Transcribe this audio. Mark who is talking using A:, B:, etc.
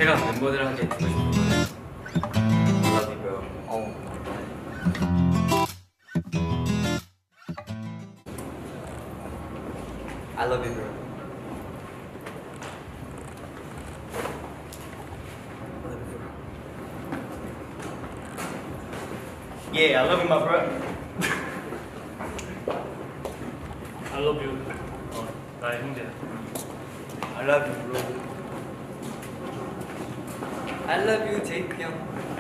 A: 제가 멤버들한테 듣고 싶은 거는 I love you bro. I love you bro.
B: Yeah, I love you, my bro.
C: I love you. 나의 형제야.
A: I love you bro. I love you 제이크 형.